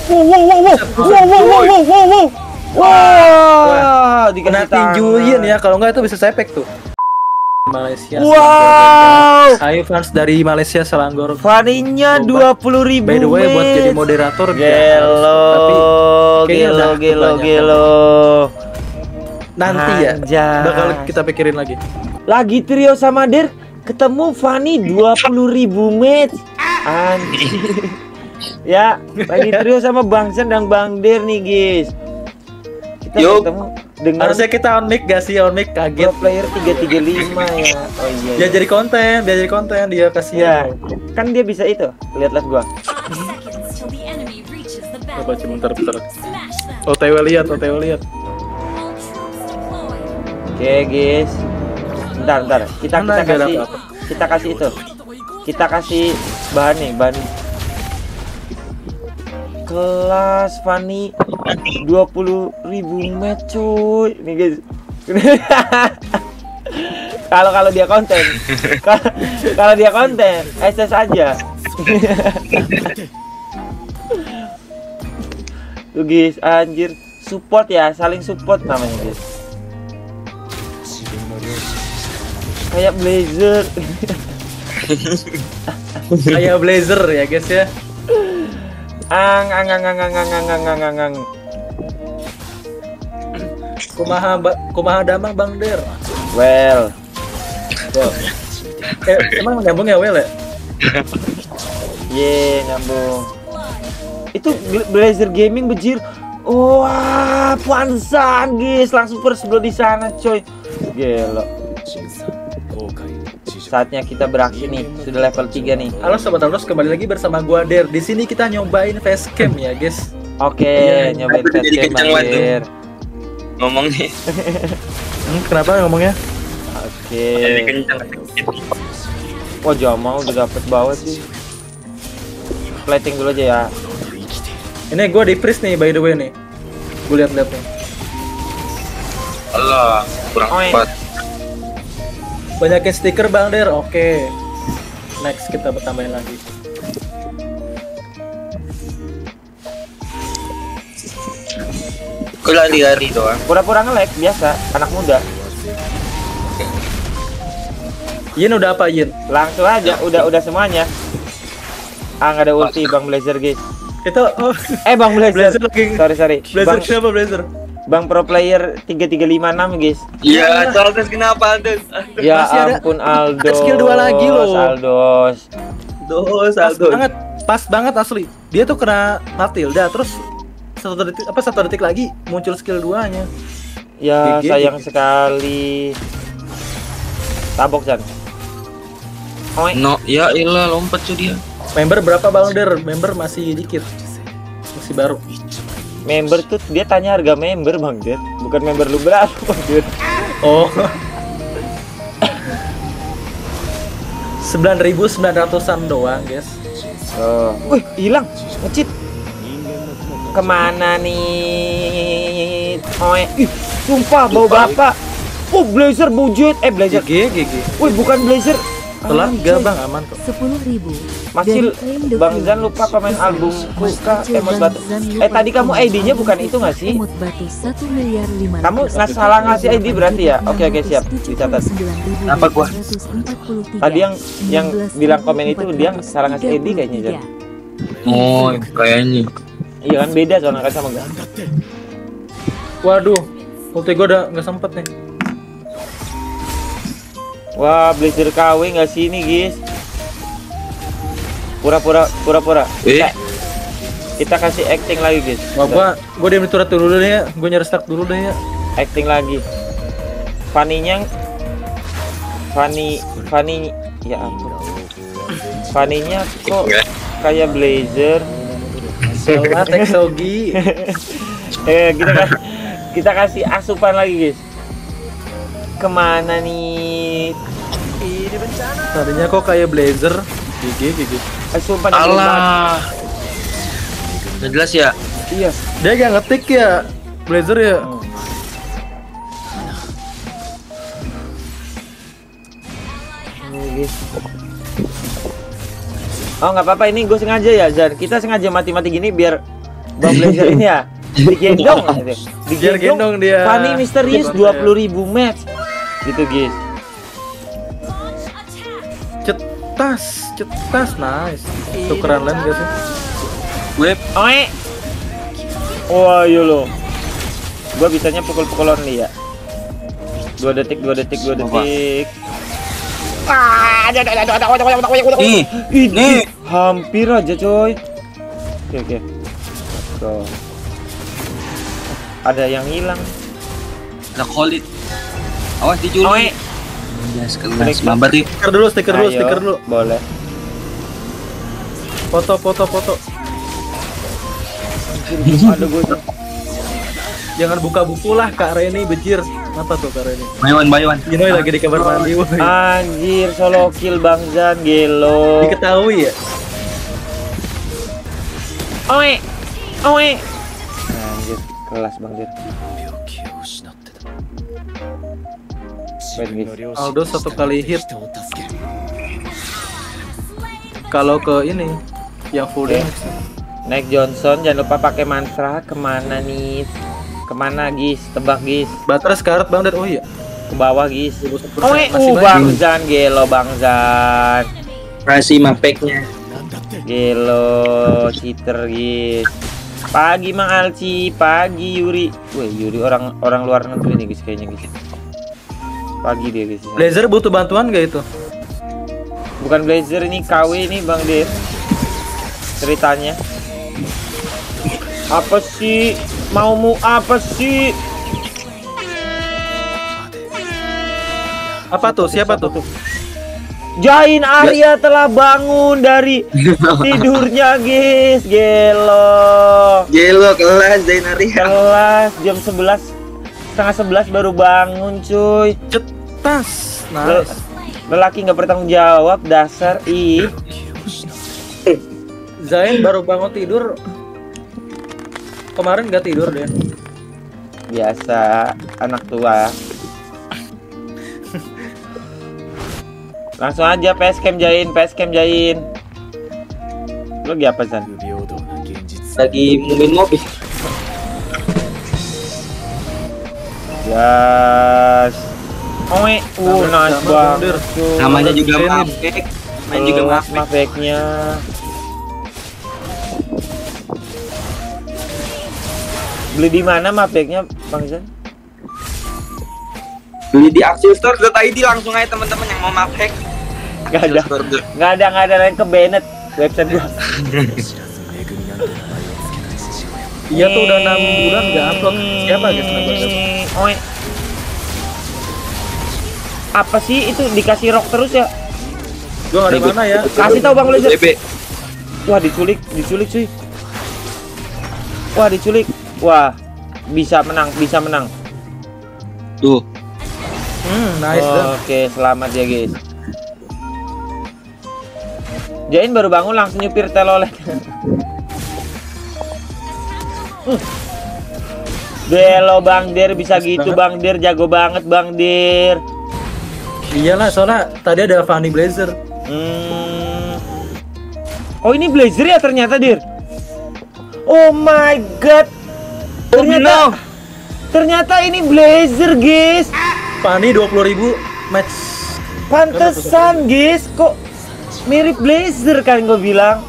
Wah, Kena tinjuin ya, kalau nggak itu bisa sepek tuh. Malaysia. Wow. Ayo fans dari Malaysia Selangor. Vaninya 20.000. By the way, buat jadi moderator gelo, tapi kayaknya gelo. Nanti ya, Anjay. bakal kita pikirin lagi. Lagi trio sama Der, ketemu Fanny 20.000 match. Anjir. Ya, lagi trio sama Bang Sen dan Bang Der nih, guys. Kita ketemu dengan harusnya kita on mic gak sih? On mic kaget. pro player 335 ya. Oh iya. Dia jadi konten, dia kasih. Ya, kan dia bisa itu. Lihat gua. Coba bentar. OTW lihat. Oke, guys. Bentar. Kita kasih itu. Kita kasih bahan nih, kelas Fanny 20.000 match cuy. Nih guys. Kalau dia konten. Kalau dia konten, SS aja. Tuh guys, anjir, support ya, saling support namanya guys. Kayak Blazer. Kayak Blazer ya guys ya. Ang. Kumaha damang Bang Der. Well. Emang nyambung ya Well ya? Nyambung. Itu Blazer Gaming bejir. Wah, pansan guys, langsung first blood di sana coy. Gelo. Saatnya kita beraksi nih, sudah level 3 nih. Halo sobat Alnos, kembali lagi bersama gua Der. Di sini kita nyobain facecam ya, guys. Oke, nyobain facecam Der. Ngomongnya. Kenapa ngomongnya? Oke. Wah, Jamal udah dapet banget sih. Plating dulu aja ya. Ini gua di freeze nih by the way nih. Gua lihat nih. Allah, kurang tepat. Banyakin stiker Bang Der, oke. Next kita bertambahin lagi. Gue lari-lari doang. Pura-pura nge-lag biasa, anak muda. Yin udah apa Yin? Langsung aja, udah semuanya. Nggak ada ulti Bang Blazer guys. Itu Bang Blazer. lagi. Sorry. Blazer siapa Blazer? Bang pro player 3356 guys. Iya, Aldos kenapa Aldos? Ya Masih ampun Aldos. skill 2 lagi loh. Aldos. Pas banget asli. Dia tuh kena Matilda terus satu detik lagi muncul skill 2-nya. Ya GG. sayang sekali. Tabok Chan. No, ya ilah lompat tuh dia. Member berapa Bang Der? Member masih dikit. Masih baru. Member tuh dia tanya harga member Bang Der, bukan member lu berapa Bang Der. Oh. 9.900-an doang, guys. Oh. Wih, hilang. Ngecit. Kemana nih? Sumpah bau bapak. Oh, Blazer bujet. Blazer. GG. Wih, bukan Blazer. Telat enggak Bang, aman kok. 10.000. Masih Bang Zan lupa komen albumku kah emot batu. Tadi kamu ID-nya bukan itu nggak sih? Emot batu 1.500.000. Kamu nggak salah ngasih ID berarti ya? Oke siap, dicatat. Apa gua? Tadi yang bilang komen itu dia salah ngasih ID kayaknya Jan. Oh, kayaknya. Iya kan beda soalnya kan sama gak. Waduh, ulti gue udah nggak sempet nih. Wah, Blazer KW nggak sih ini guys? Pura-pura. Kita kasih acting lagi guys. Wah, gua diam di turret dulu deh ya. Gua nyerestak dulu deh ya. Acting lagi. Fanny ya ampun. Fanny-nya kok kayak Blazer. Soalnya Teksogi. Kita kasih asupan lagi guys. Kemana nih? Tadinya kok kayak Blazer. GG. Asupan. Allah. Nggak jelas ya? Iya. Dia gak ngetik ya Blazer ya. Oh nggak apa-apa, ini gue sengaja ya Zan. Kita sengaja mati-mati gini biar Bang Blazer ini ya digendong Biar gendong dia. Fanny misterius 20.000 match gitu guys. Cetas, nice. Tukeran lain gak sih? Web. Oe. Wah, iya lo. Gua bisanya pukul-pukul only ya. 2 detik. Nih. Hampir aja, coy. Oke. Tuh. Ada yang hilang. Ada Khalid. Awas diculik. Kelas mabar nih. Stiker dulu. Boleh. Foto. Ada gue. Jangan buka buku lah Kak Reni, bejir. Apa tuh Kak Reni? Buy one. Ginoy lagi di kamar mandi, woy. Anjir, solo kill Bang Zan, gelo. Diketahui ya? Oe. Anjir, kelas Bang Dir. Aldo 1 kali hit. Kalau ke ini yang full damage. Naik Johnson, jangan lupa pakai mantra. Kemana nih? Kemana guys? Tebak guys. Baterai sekarat Bang Dan. Oh iya. Ke bawah guys. Masih Bang Zan, gelo Bang Zan. Kasih mapeknya. Gelo, cheater guys. Pagi Mang Alci, pagi Yuri. Wih, Yuri orang luar negeri nih guys kayaknya guys. Pagi dia guys. Blazer butuh bantuan gak itu? Bukan Blazer, ini KW nih Bang Dir. Ceritanya. Apa sih? Maumu apa sih? Apa tuh? Siapa tuh? Jain Arya telah bangun dari tidurnya guys. Gelo Kelas Zain Arya. kelas jam 11, setengah 11 baru bangun cuy. Cetas. Nice. Lelaki nggak bertanggung jawab, dasar. Zain baru bangun tidur. Kemarin nggak tidur dia. Biasa anak tua. Langsung aja PS cam Jain. Lu lagi apa Zan? Lagi ngomongin mobil. Yes. Nice banget. Namanya juga mapek. Mapeknya. Beli di mana mapeknya Bang Zan? Beli di Axelstore.id langsung aja teman-teman yang mau mapek. Nggak ada lain ke Bennett website gua. Iya tuh udah 6 bulan nggak upload. Siapa guys? Apa sih itu dikasih rock terus ya? Gua nggak ada mana ya? Kasih tahu Bang Blazer. Wah diculik cuy. Wah bisa menang. Tuh. Nice. Oke, selamat ya guys. Jain baru bangun langsung nyupir telolet. Gelo Bang Dir, bisa gitu Bang Dir, jago banget Bang Dir. Iyalah, soalnya tadi ada Fanny Blazer. Oh ini Blazer ya ternyata Dir. Oh my god. Ternyata ini Blazer guys. Fanny 20.000 match. Pantesan guys, kok mirip Blazer kan gue bilang.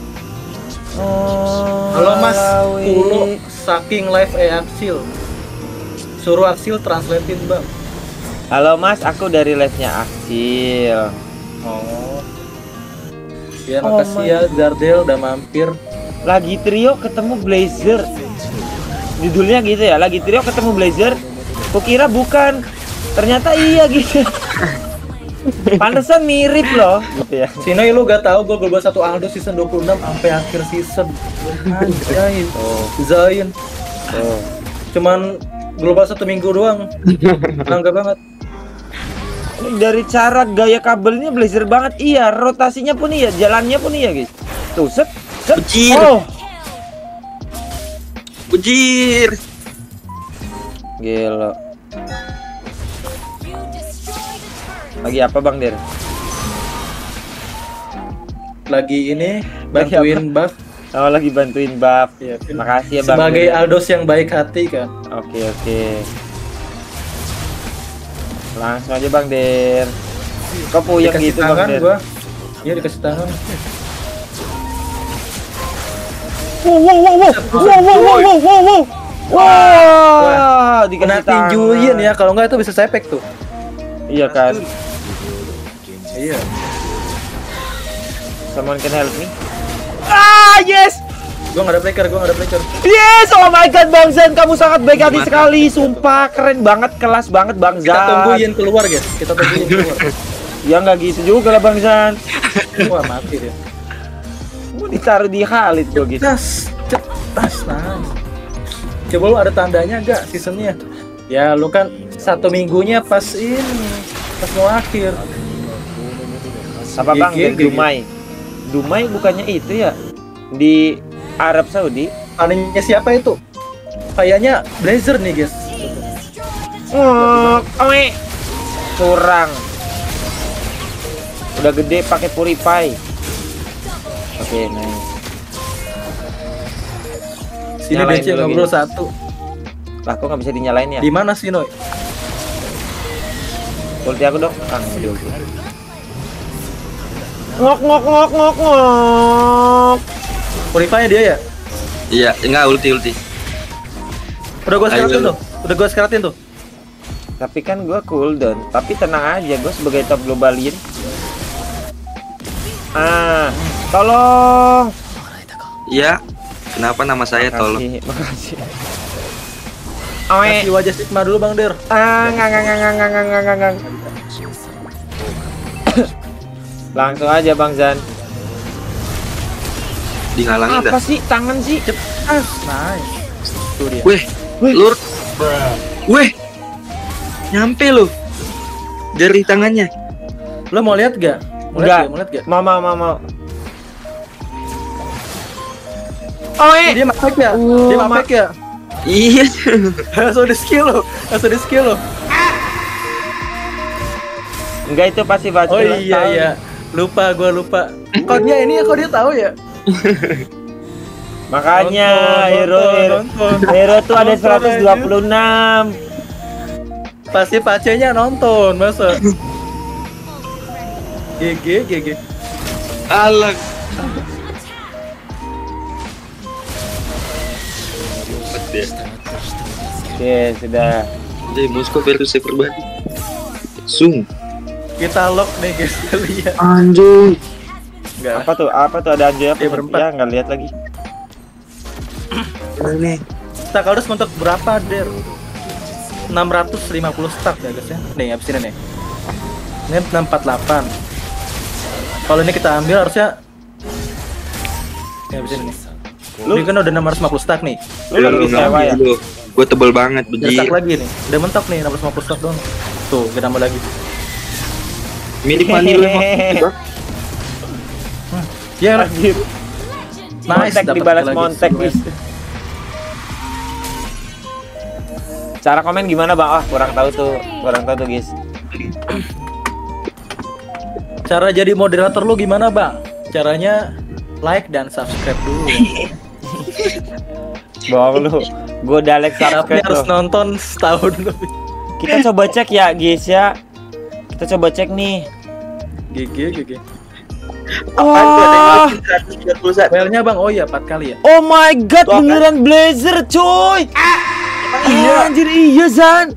Halo Mas Kulo saking live Axil. Suruh Axil translatein Bang. Halo Mas, aku dari live-nya Axil. Oh. Ya makasih ya Zardel udah mampir. Lagi trio ketemu Blazer. Judulnya gitu ya, lagi trio ketemu Blazer. Kukira bukan. Ternyata iya gitu. Pantesan mirip loh gitu ya. Sinoy lu gak tahu gue buat satu Aldo season 26 sampai akhir season. Anjay. Zain. Cuman global 1 minggu doang. Bangga banget. Dari cara gaya kabelnya Blazer banget. Iya, rotasinya pun iya, jalannya pun iya, guys. Tuh, set. Bujir. Oh. Bujir. Gila. Lagi apa Bang Der? Lagi ini bantuin buff Oh, lagi bantuin buff. Iya, kan? Makasih ya Bang. Sebagai Der. Aldos yang baik hati kan. Oke. Langsung aja Bang Der. Kok puyeng Dikasih gitu Bang tangan Der? gua. Iya dikasih tangan. Wow. Wah, dikasih Kena tangan. tinjuin ya, kalau enggak itu bisa sepek tuh. Iya kan. Iya. Someone can help me. Ah, yes. Gua nggak ada flicker. Yes, oh my god Bang Zan, kamu sangat baik hati sekali. Sumpah keren banget, kelas banget Bang Zan. Kita tungguin keluar guys. Kita tungguin keluar. Ya nggak gitu juga lah Bang Zan. Wah mati dia. Mau ditaruh di Khalid gua gitu. Cetas, nice. Coba lu ada tandanya nggak seasonnya? Ya lu kan 1 minggunya pas mau akhir. Apa Bang GG. Dumai bukannya itu ya di Arab Saudi? Anehnya siapa itu? Kayaknya Blazer nih guys. Curang. Udah gede pakai purify. Oke, nice. Sini Nyalain DC dulu ngobrol gitu. satu. Lah kok nggak bisa dinyalain ya? Di mana sih Noy? Ulti aku dong. Ah, nggak di ulti. Ngok. Purify dia ya? Iya, enggak ulti. Udah gua sekaratin Ayo. tuh. Udah gua sekaratin tuh. Tapi kan gua cooldown. Tapi tenang aja, gua sebagai top globalin. Ah, tolong. Iya. Kenapa nama saya tolong? Makasih. Kasih wajah Sigma dulu Bang Der. Ngang. Langsung aja Bang Zan. Dihalangin Apa dah. sih tangan sih? Nice. Tuh dia. Weh, lur. Weh. Nyampe lu. Jari tangannya. Lo mau lihat gak? Enggak. Mau lihat gak? Mau. Dia mapek ya? Dia mapek ya? Iya. Langsung di skill lo. Enggak, itu pasti baca. Oh iya. Gua lupa. Kok dia tahu ya? Makanya Nonton. hero tuh ada Nonton, 126. Pasti pacenya nonton, masa? GG. Alang. Oke, sudah. Jadi Moskow versus Cyberbody. Sung. Kita lock nih guys, lihat. Anjing. Enggak. Apa tuh ada Anjo apa? Dia berempat. Ya, nggak lihat lagi. Ini. Stack harus mentok berapa, Der? 650 stack ya guys ya. Nih, habis ini nih. Ini 648. Kalau ini kita ambil harusnya ini habis ini nih. Ini kan udah 650 stack nih. Lu lagi sewa ya? Gue tebel banget Udah biji. stack lagi nih. Udah mentok nih 650 stack doang. Tuh, kita nambah lagi. Mirip mani lu emang. Ya, Anjir. nice. Montek dapat dibalas lagi. montek guys. Cara komen gimana Bang? Ah, kurang tahu tuh guys. Cara jadi moderator lu gimana, Bang? Caranya like dan subscribe dulu. Bohong lu. Gue udah like Tapi subscribe harus loh. nonton setahun lebih. Kita coba cek ya guys ya. Kita coba cek nih. GG. Wah. Filenya Bang, oh iya 4 kali ya. Oh my god, beneran Blazer coy. Anjir iya Zan.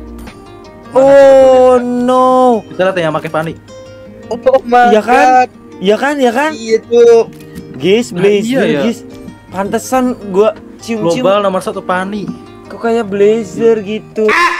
Oh no. Kita lihat yang pakai Fanny. Oh my Iya kan? god. Iya kan? Iya tuh. Guys, Blazer iya ya. guys. Pantesan gua cium-cium Global nomor 1 Fanny. kok kayak Blazer gitu.